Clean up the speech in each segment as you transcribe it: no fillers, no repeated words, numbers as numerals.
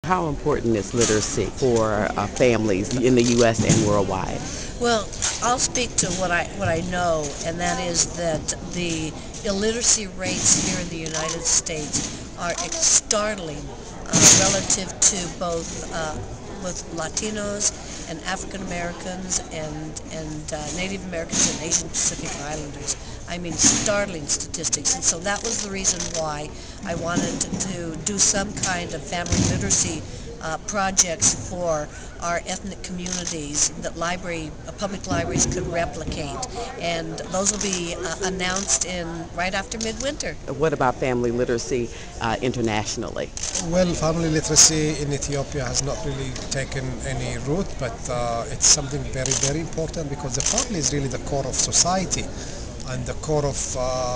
How important is literacy for families in the U.S. and worldwide? Well, I'll speak to what I know, and that is that the illiteracy rates here in the United States are startling relative to both with Latinos and African Americans and Native Americans and Asian Pacific Islanders. I mean, startling statistics, and so that was the reason why I wanted to do some kind of family literacy projects for our ethnic communities that public libraries could replicate, and those will be announced in right after midwinter. What about family literacy internationally? Well, family literacy in Ethiopia has not really taken any root, but it's something very, very important because the family is really the core of society and the core of,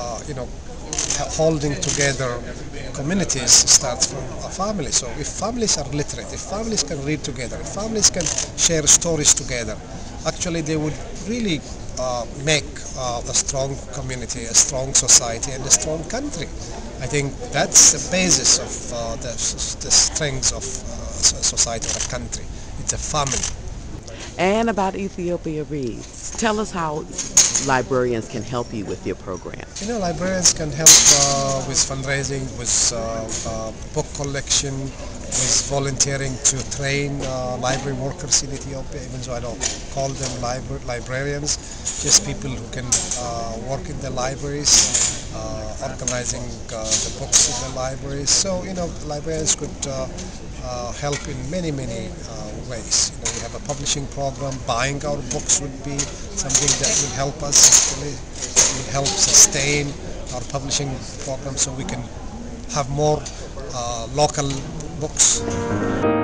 holding together communities starts from a family. So if families are literate, if families can read together, if families can share stories together, actually they would really make a strong community, a strong society, and a strong country. I think that's the basis of the strengths of society or a country. It's a family. And about Ethiopia Reads. Tell us how librarians can help you with your program. Librarians can help with fundraising, with book collection, with volunteering to train library workers in Ethiopia, even though I don't call them librarians, just people who can work in the libraries, organizing the books in the libraries. So, librarians could help in many, many ways. We have a publishing program. Buying our books would be something that will help us actually, will help sustain our publishing program so we can have more local books.